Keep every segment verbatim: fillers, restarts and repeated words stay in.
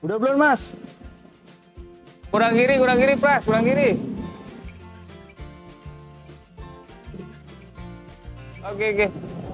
Udah belum, Mas? Kurang kiri, kurang kiri, Pras, kurang kiri. Oke, oke.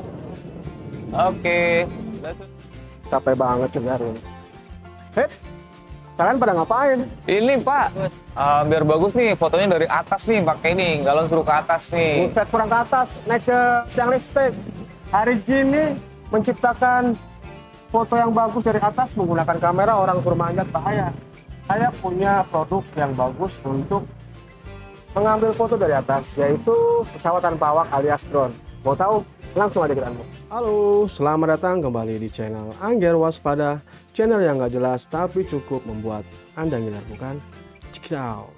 Oke. Capek banget juga hari ini. Hei, kalian pada ngapain? Ini, Pak. Uh, biar bagus nih, fotonya dari atas nih, pakai ini. Galon suruh ke atas nih. Buset, kurang ke atas, naik ke tiang listrik. Hari gini menciptakan foto yang bagus dari atas menggunakan kamera, orang suruh manjat, bahaya. Saya punya produk yang bagus untuk mengambil foto dari atas, yaitu pesawat tanpa awak alias drone. Mau tahu? Langsung aja kita unbox. Halo, selamat datang kembali di channel Angger Waspada, channel yang gak jelas tapi cukup membuat Anda ngiler, bukan? Check it out.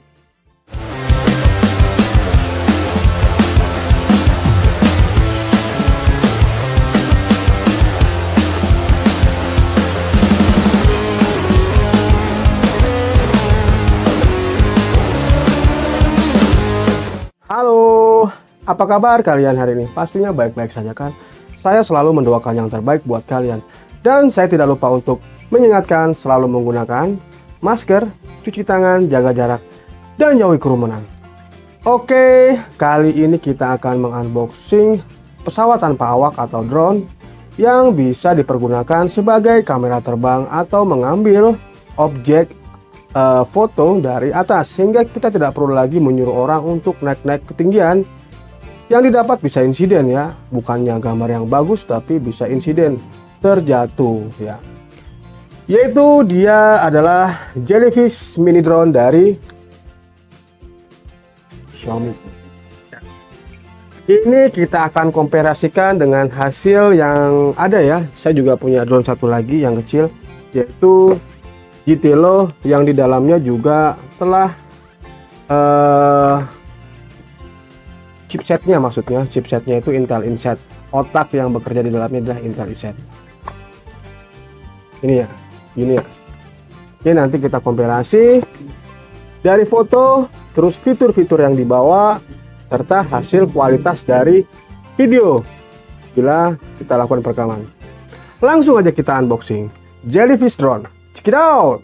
Halo, apa kabar kalian hari ini? Pastinya baik-baik saja kan? Saya selalu mendoakan yang terbaik buat kalian. Dan saya tidak lupa untuk mengingatkan selalu menggunakan masker, cuci tangan, jaga jarak, dan jauhi kerumunan. Oke, kali ini kita akan mengunboxing pesawat tanpa awak atau drone yang bisa dipergunakan sebagai kamera terbang atau mengambil objek Uh, foto dari atas, sehingga kita tidak perlu lagi menyuruh orang untuk naik-naik ketinggian. Yang didapat bisa insiden ya, bukannya gambar yang bagus tapi bisa insiden terjatuh ya. Yaitu dia adalah Jellyfish mini drone dari Xiaomi. Ini kita akan komparasikan dengan hasil yang ada ya. Saya juga punya drone satu lagi yang kecil, yaitu Jitelo, yang di dalamnya juga telah uh, chipsetnya, maksudnya chipsetnya itu Intel Inside, otak yang bekerja di dalamnya adalah Intel Inside. Ini ya, ini ya. Oke, nanti kita komparasi dari foto, terus fitur-fitur yang dibawa, serta hasil kualitas dari video bila kita lakukan perekaman. Langsung aja kita unboxing Jellyfish drone. Check it out.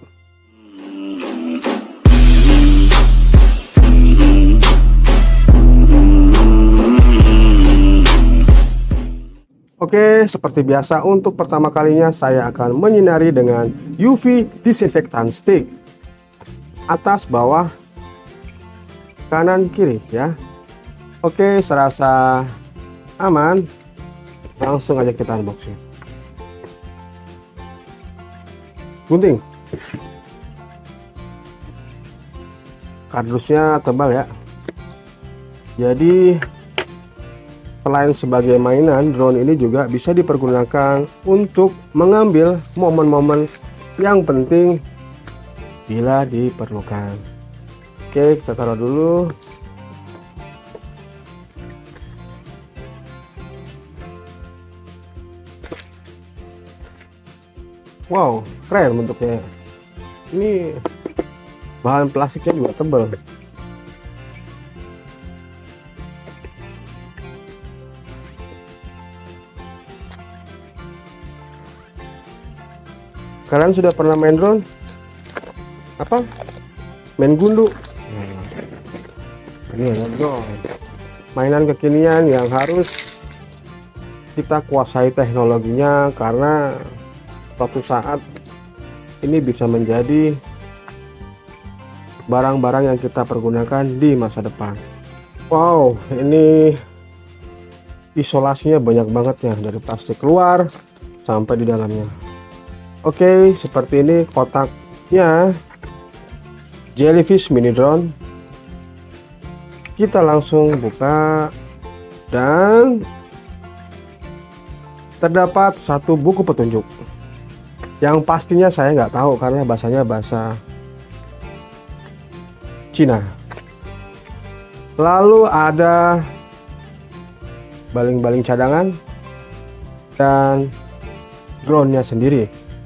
Oke, seperti biasa untuk pertama kalinya saya akan menyinari dengan U V disinfektan stick. Atas, bawah, kanan, kiri ya. Oke, serasa aman. Langsung aja kita unboxing. Gunting, kardusnya tebal ya, jadi selain sebagai mainan, drone ini juga bisa dipergunakan untuk mengambil momen-momen yang penting bila diperlukan. Oke, kita taruh dulu. Wow, keren bentuknya. Ini bahan plastiknya juga tebal. Kalian sudah pernah main drone? Apa? Main gundu? Ini ya drone. Mainan kekinian yang harus kita kuasai teknologinya, karena suatu saat ini bisa menjadi barang-barang yang kita pergunakan di masa depan. Wow, ini isolasinya banyak banget ya, dari plastik keluar sampai di dalamnya. Oke, seperti ini kotaknya Jellyfish mini drone. Kita langsung buka dan terdapat satu buku petunjuk yang pastinya saya nggak tahu karena bahasanya bahasa Cina. Lalu ada baling-baling cadangan dan drone-nya sendiri.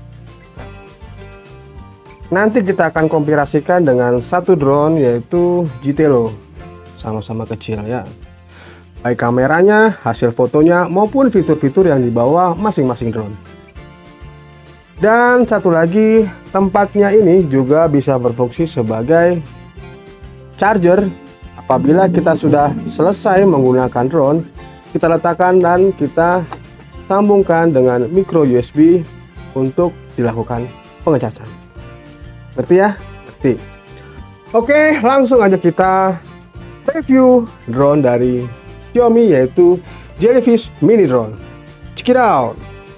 Nanti kita akan komparasikan dengan satu drone, yaitu Jitelo, sama-sama kecil ya, baik kameranya, hasil fotonya, maupun fitur-fitur yang dibawa masing-masing drone. Dan satu lagi, tempatnya ini juga bisa berfungsi sebagai charger. Apabila kita sudah selesai menggunakan drone, kita letakkan dan kita sambungkan dengan micro U S B untuk dilakukan pengecasan. Ngerti ya? Ngerti. Oke, langsung aja kita review drone dari Xiaomi, yaitu Jellyfish Mini Drone. Check it out.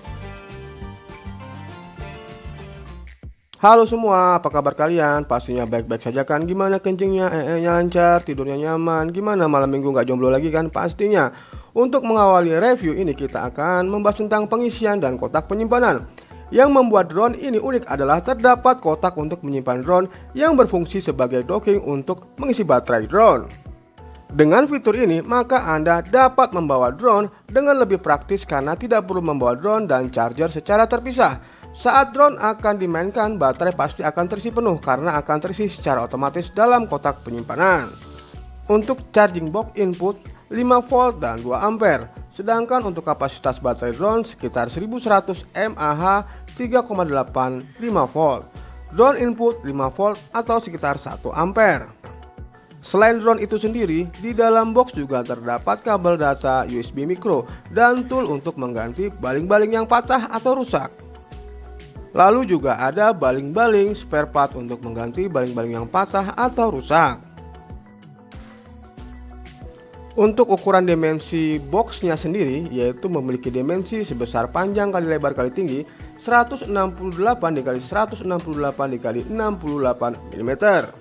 Halo semua, apa kabar kalian? Pastinya baik-baik saja kan? Gimana kencingnya, ee-nya lancar, tidurnya nyaman? Gimana malam minggu nggak jomblo lagi kan? Pastinya. Untuk mengawali review ini kita akan membahas tentang pengisian dan kotak penyimpanan. Yang membuat drone ini unik adalah terdapat kotak untuk menyimpan drone yang berfungsi sebagai docking untuk mengisi baterai drone. Dengan fitur ini, maka Anda dapat membawa drone dengan lebih praktis karena tidak perlu membawa drone dan charger secara terpisah. Saat drone akan dimainkan, baterai pasti akan terisi penuh karena akan terisi secara otomatis dalam kotak penyimpanan. Untuk charging box input lima volt dan dua ampere, sedangkan untuk kapasitas baterai drone sekitar seribu seratus mAh tiga koma delapan lima volt. Drone input lima volt atau sekitar satu ampere. Selain drone itu sendiri, di dalam box juga terdapat kabel data U S B micro dan tool untuk mengganti baling-baling yang patah atau rusak. Lalu juga ada baling-baling spare part untuk mengganti baling-baling yang patah atau rusak. Untuk ukuran dimensi boxnya sendiri, yaitu memiliki dimensi sebesar panjang kali lebar kali tinggi seratus enam puluh delapan dikali seratus enam puluh delapan dikali enam puluh delapan milimeter.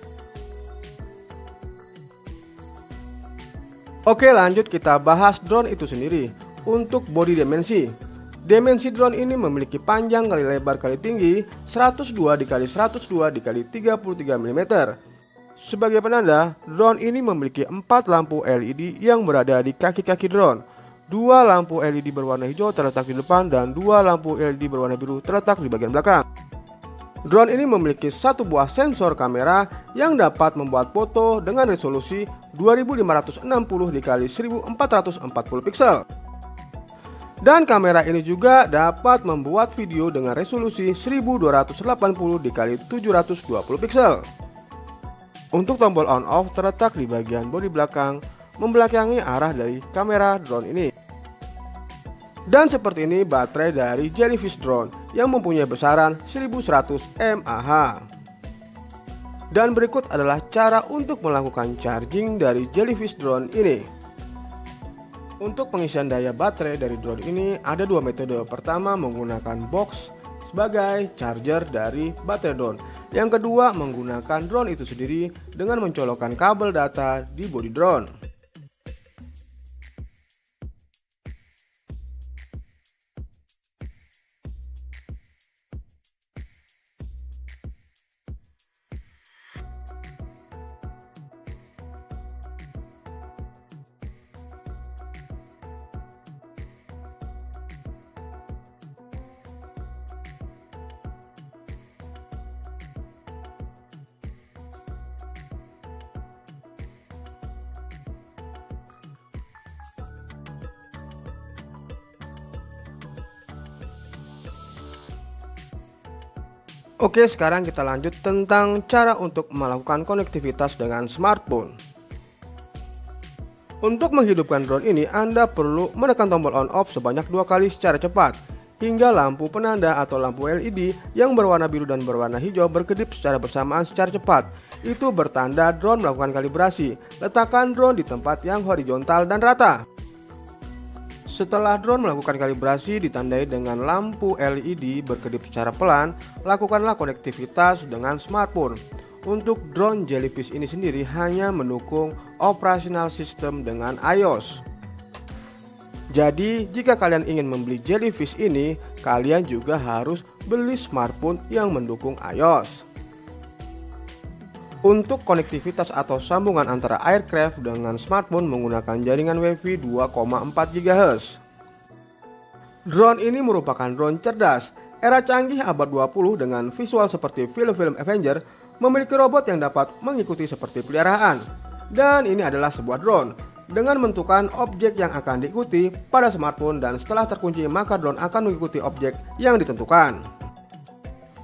Oke, lanjut kita bahas drone itu sendiri. Untuk body dimensi, dimensi drone ini memiliki panjang kali lebar kali tinggi seratus dua dikali seratus dua dikali tiga puluh tiga milimeter. Sebagai penanda, drone ini memiliki empat lampu L E D yang berada di kaki-kaki drone. Dua lampu L E D berwarna hijau terletak di depan dan dua lampu L E D berwarna biru terletak di bagian belakang. Drone ini memiliki satu buah sensor kamera yang dapat membuat foto dengan resolusi dua ribu lima ratus enam puluh dikali seribu empat ratus empat puluh piksel. Dan kamera ini juga dapat membuat video dengan resolusi seribu dua ratus delapan puluh dikali tujuh ratus dua puluh piksel. Untuk tombol on off terletak di bagian bodi belakang, membelakangi arah dari kamera drone ini. Dan seperti ini baterai dari Jellyfish Drone yang mempunyai besaran seribu seratus mAh. Dan berikut adalah cara untuk melakukan charging dari Jellyfish Drone ini. Untuk pengisian daya baterai dari drone ini ada dua metode. Pertama, menggunakan box sebagai charger dari baterai drone. Yang kedua, menggunakan drone itu sendiri dengan mencolokkan kabel data di bodi drone. Oke, sekarang kita lanjut tentang cara untuk melakukan konektivitas dengan smartphone. Untuk menghidupkan drone ini, Anda perlu menekan tombol on off sebanyak dua kali secara cepat, hingga lampu penanda atau lampu L E D yang berwarna biru dan berwarna hijau berkedip secara bersamaan secara cepat. Itu bertanda drone melakukan kalibrasi. Letakkan drone di tempat yang horizontal dan rata. Setelah drone melakukan kalibrasi ditandai dengan lampu L E D berkedip secara pelan, lakukanlah konektivitas dengan smartphone. Untuk drone Jellyfish ini sendiri hanya mendukung operasional sistem dengan iOS. Jadi jika kalian ingin membeli Jellyfish ini, kalian juga harus beli smartphone yang mendukung iOS. Untuk konektivitas atau sambungan antara aircraft dengan smartphone menggunakan jaringan Wi-Fi dua koma empat gigahertz. Drone ini merupakan drone cerdas. Era canggih abad dua puluh dengan visual seperti film-film Avenger memiliki robot yang dapat mengikuti seperti peliharaan. Dan ini adalah sebuah drone dengan menentukan objek yang akan diikuti pada smartphone, dan setelah terkunci maka drone akan mengikuti objek yang ditentukan.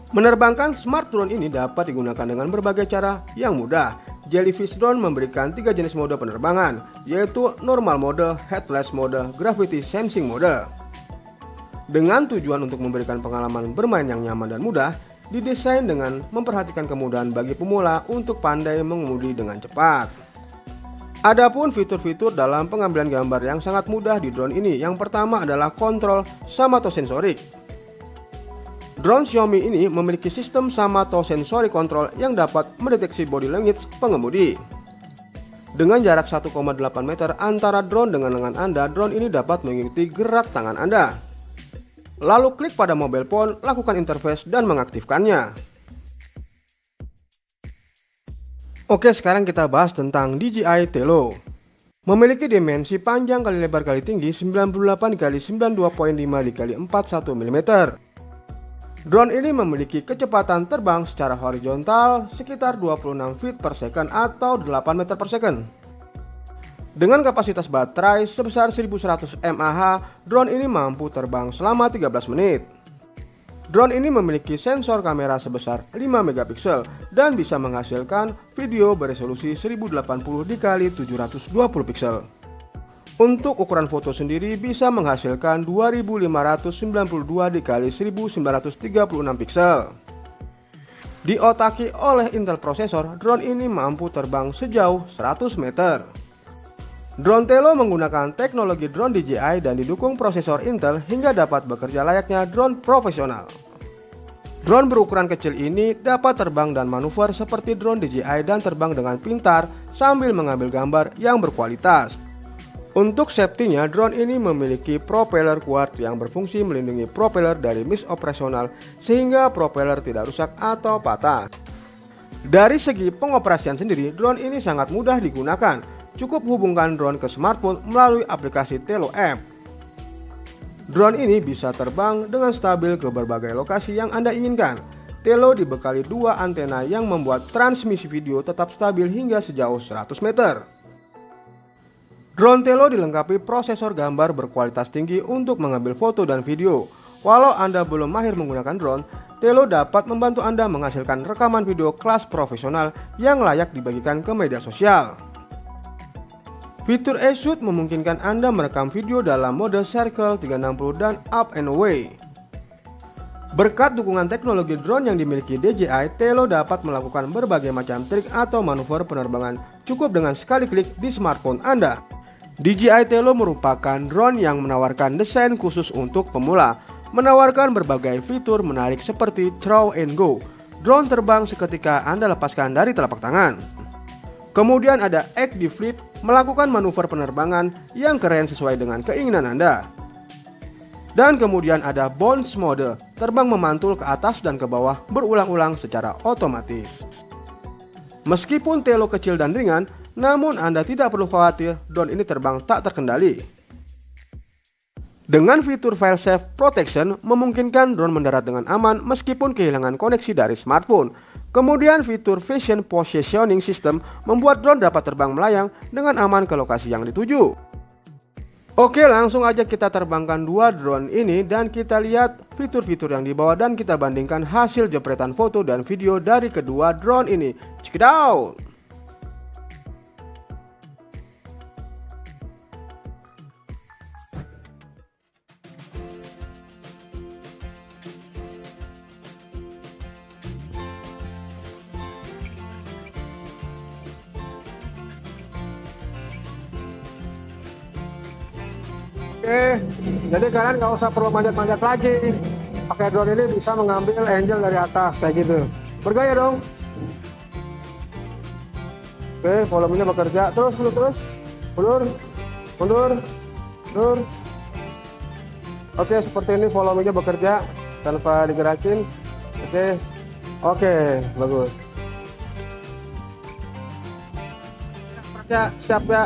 Menerbangkan smart drone ini dapat digunakan dengan berbagai cara yang mudah. Jellyfish Drone memberikan tiga jenis mode penerbangan, yaitu normal mode, headless mode, gravity sensing mode. Dengan tujuan untuk memberikan pengalaman bermain yang nyaman dan mudah, didesain dengan memperhatikan kemudahan bagi pemula untuk pandai mengemudi dengan cepat. Adapun fitur-fitur dalam pengambilan gambar yang sangat mudah di drone ini, yang pertama adalah kontrol somatosensorik. Drone Xiaomi ini memiliki sistem somatosensory control yang dapat mendeteksi body language pengemudi. Dengan jarak satu koma delapan meter antara drone dengan lengan Anda, drone ini dapat mengikuti gerak tangan Anda. Lalu klik pada mobile phone, lakukan interface dan mengaktifkannya. Oke, sekarang kita bahas tentang D J I Tello. Memiliki dimensi panjang kali lebar kali tinggi sembilan puluh delapan kali sembilan puluh dua koma lima dikali empat puluh satu milimeter. Drone ini memiliki kecepatan terbang secara horizontal sekitar dua puluh enam feet per second atau delapan meter per second. Dengan kapasitas baterai sebesar seribu seratus mAh, drone ini mampu terbang selama tiga belas menit. Drone ini memiliki sensor kamera sebesar lima megapiksel dan bisa menghasilkan video beresolusi seribu delapan puluh dikali tujuh ratus dua puluh piksel. Untuk ukuran foto sendiri bisa menghasilkan dua ribu lima ratus sembilan puluh dua dikali seribu sembilan ratus tiga puluh enam piksel. Diotaki oleh Intel prosesor, drone ini mampu terbang sejauh seratus meter. Drone Tello menggunakan teknologi drone D J I dan didukung prosesor Intel hingga dapat bekerja layaknya drone profesional. Drone berukuran kecil ini dapat terbang dan manuver seperti drone D J I dan terbang dengan pintar sambil mengambil gambar yang berkualitas. Untuk safety-nya, drone ini memiliki propeller kuat yang berfungsi melindungi propeller dari miss operasional sehingga propeller tidak rusak atau patah. Dari segi pengoperasian sendiri, drone ini sangat mudah digunakan. Cukup hubungkan drone ke smartphone melalui aplikasi Tello App. Drone ini bisa terbang dengan stabil ke berbagai lokasi yang Anda inginkan. Tello dibekali dua antena yang membuat transmisi video tetap stabil hingga sejauh seratus meter. Drone Tello dilengkapi prosesor gambar berkualitas tinggi untuk mengambil foto dan video. Walau Anda belum mahir menggunakan drone, Tello dapat membantu Anda menghasilkan rekaman video kelas profesional yang layak dibagikan ke media sosial. Fitur E-Shoot memungkinkan Anda merekam video dalam mode Circle tiga enam puluh dan Up and Away. Berkat dukungan teknologi drone yang dimiliki D J I, Tello dapat melakukan berbagai macam trik atau manuver penerbangan cukup dengan sekali klik di smartphone Anda. D J I Tello merupakan drone yang menawarkan desain khusus untuk pemula, menawarkan berbagai fitur menarik seperti throw and go. Drone terbang seketika Anda lepaskan dari telapak tangan. Kemudian ada Active Flip, melakukan manuver penerbangan yang keren sesuai dengan keinginan Anda. Dan kemudian ada Bounce Mode, terbang memantul ke atas dan ke bawah berulang-ulang secara otomatis. Meskipun Tello kecil dan ringan, namun Anda tidak perlu khawatir drone ini terbang tak terkendali. Dengan fitur File Safe Protection, memungkinkan drone mendarat dengan aman meskipun kehilangan koneksi dari smartphone. Kemudian fitur Vision Positioning System membuat drone dapat terbang melayang dengan aman ke lokasi yang dituju. Oke, langsung aja kita terbangkan dua drone ini dan kita lihat fitur-fitur yang dibawa dan kita bandingkan hasil jepretan foto dan video dari kedua drone ini. Check it out! Oke, jadi kalian nggak usah perlu manjat-manjat lagi. Pakai drone ini bisa mengambil angel dari atas kayak gitu. Bergaya dong. Oke, volumenya bekerja terus, terus, terus, mundur, mundur, mundur. Oke, seperti ini volumenya bekerja tanpa digerakin. Oke, oke, bagus. Ya, siap ya.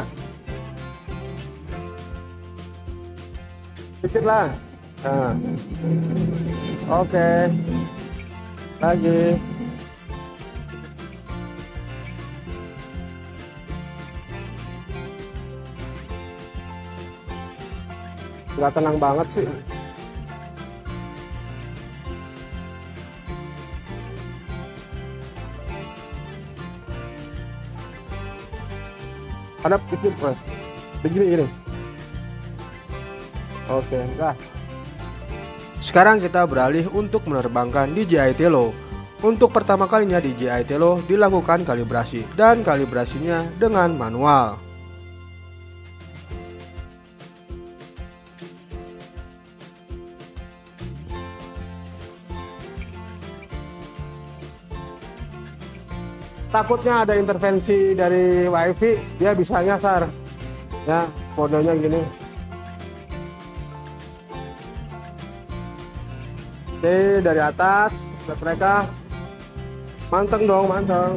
Dikit lah. Nah. Oke. Lagi. Nggak tenang banget sih. Ada begini, begini gini. Oke, enggak. Sekarang kita beralih untuk menerbangkan D J I Tello. Untuk pertama kalinya D J I Tello dilakukan kalibrasi dan kalibrasinya dengan manual. Takutnya ada intervensi dari wifi, dia bisa nyasar ya, kodenya gini. Oke, dari atas lihat mereka manteng dong, manteng.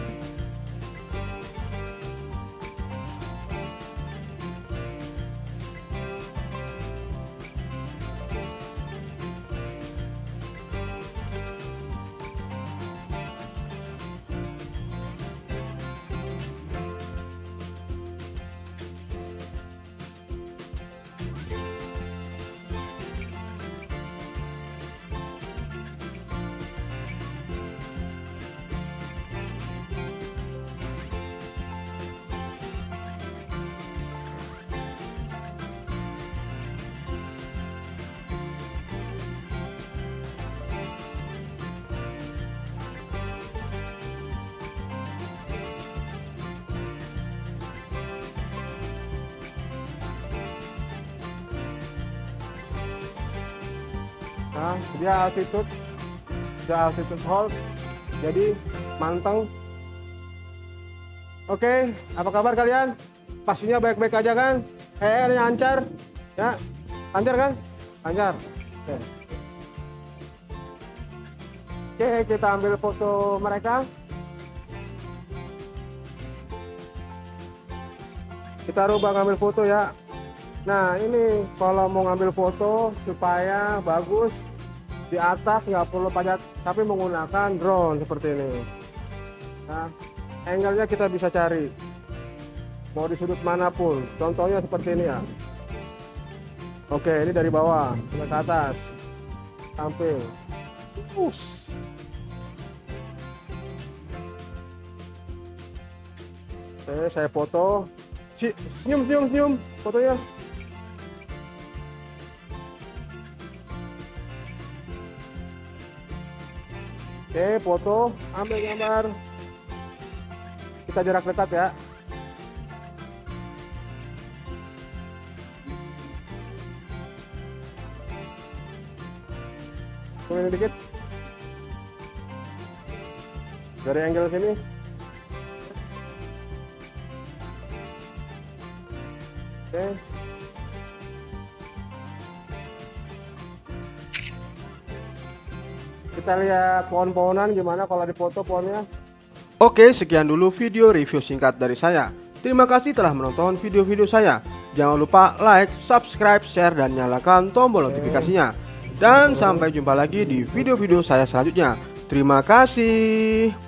Nah, dia altitude, dia altitude hold, jadi manteng. Oke, apa kabar kalian? Pastinya baik-baik aja kan? E R-nya lancar, ya? Lancar kan? Lancar. Oke. Oke, kita ambil foto mereka. Kita rubah ngambil foto ya. Nah, ini kalau mau ngambil foto supaya bagus di atas, nggak perlu pajak, tapi menggunakan drone seperti ini. Nah, angle-nya kita bisa cari mau di sudut manapun, contohnya seperti ini ya. Oke, ini dari bawah ke atas, samping. Us. Oke, saya foto. Senyum, senyum, senyum fotonya. Oke, foto, ambil gambar. Kita jarak dekat ya. Turun dikit. Dari angle sini. Oke. Kita lihat pohon-pohonan gimana kalau difoto pohonnya. Oke, sekian dulu video review singkat dari saya. Terima kasih telah menonton video-video saya. Jangan lupa like, subscribe, share, dan nyalakan tombol notifikasinya. Dan sampai jumpa lagi di video-video saya selanjutnya. Terima kasih.